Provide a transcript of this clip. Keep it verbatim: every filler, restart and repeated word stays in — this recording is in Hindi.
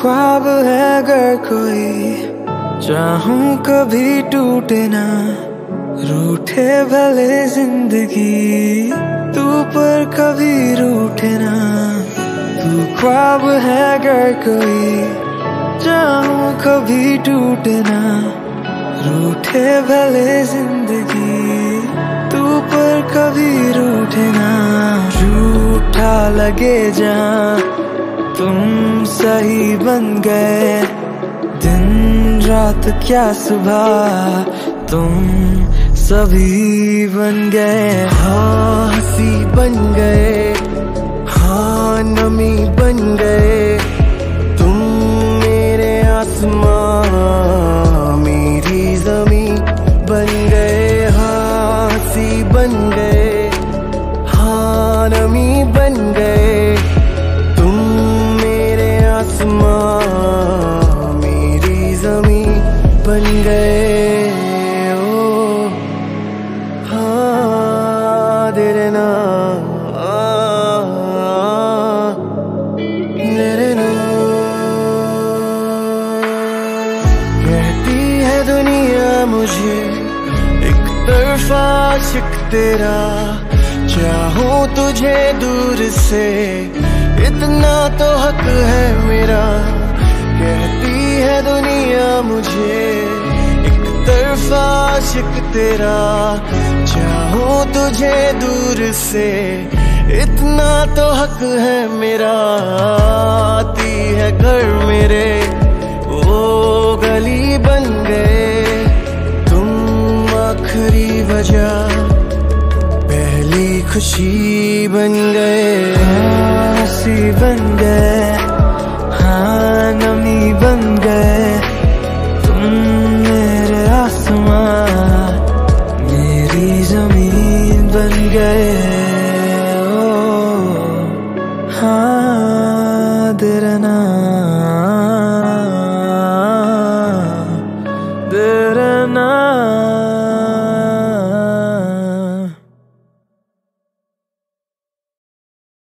ख्वाब है अगर कोई, चाहूं कभी टूटे ना, रूठे भले जिंदगी, तू पर कभी रूठे ना। तू ख्वाब है अगर कोई, चाहूं कभी टूटे ना, रूठे भले जिंदगी, तू पर कभी रूठे ना। झूठा लगे जहां तुम सही बन गए, दिन रात क्या सुबह तुम सभी बन गए। हाँ हंसी बन गए, हाँ नमी बन गए, तुम मेरे आसमां मेरी जमी बन गए। हाँ हंसी बन गए, हाँ नमी बन गए, तुम मेरे आसमां मेरी जमी बन गए। ओ हाँ तेरे ना तेरे ना। कहती है दुनिया मुझे एक तरफा आशिक तेरा, चाहूं तुझे दूर से इतना तो हक है मेरा। कहती है दुनिया मुझे एक तरफा आशिक तेरा, चाहूं तुझे दूर से इतना तो हक है मेरा। आती है घर मेरे वो गली बन गए, तुम आखिरी वजह पहली खुशी बन गए। हंसी बन गए, हाँ नमी बन गए, तुम मेरे आसमां मेरी जमीन बन गए। ओ हाँ तेरा नाम